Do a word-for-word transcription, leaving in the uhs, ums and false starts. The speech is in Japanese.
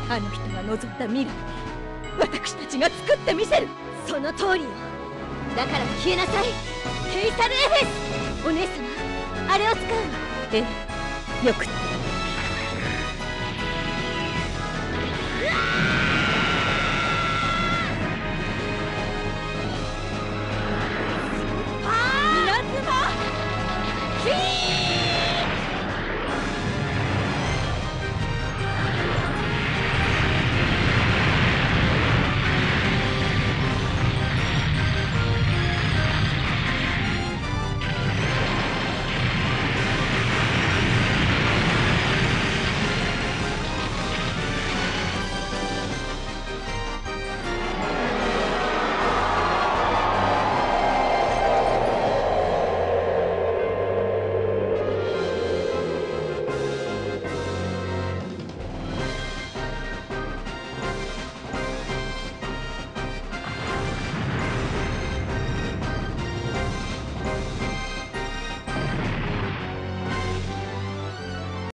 あの人が望んだ未来、私たちが作ってみせる。 その通りよ。だから消えなさい、ケイサルエフェス。お姉様、あれを使うの。 ええ、よくって。